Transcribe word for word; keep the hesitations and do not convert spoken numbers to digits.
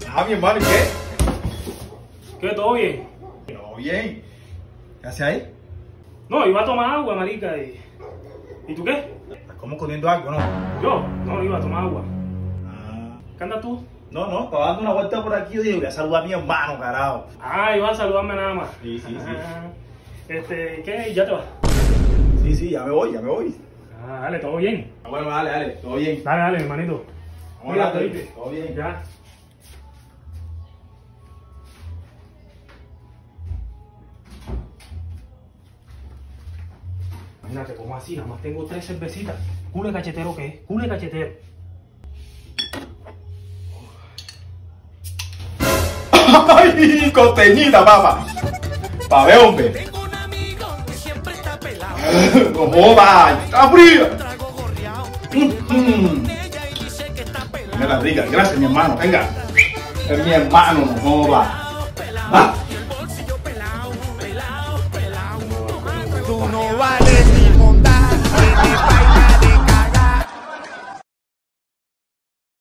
Ah, mi hermano, ¿y qué? ¿Qué? ¿Todo bien? Todo bien. ¿Qué haces ahí? No, iba a tomar agua, marica. ¿Y, ¿Y tú qué? Estás como comiendo algo, ¿no? Yo, no, iba a tomar agua. Ah. ¿Qué andas tú? No, no, estaba dando una vuelta por aquí. Yo dije, voy a saludar a mi hermano, carajo. Ah, iba a saludarme nada más. Sí, sí, sí. Ah, este, ¿qué? ¿Ya te vas? Sí, sí, ya me voy, ya me voy. Ah, dale, todo bien. Ah, bueno, dale, dale, todo bien. Dale, dale, hermanito. Vamos a hablar, ¿viste? todo bien. Ya. Imagínate, ¿cómo así? Nada más tengo tres cervecitas. ¿Cule cachetero qué es? ¿Cule cachetero? ¡Ay, costeñita, papá! Pa' ver, hombre. Tengo un amigo que siempre está pelado. No jodas, está fría. Trago gorreado. Mm. Ella y dice que está pelado. Mira, rica, gracias, mi hermano. Venga. Es mi hermano, no jodas. Pelado, pelado. Ah.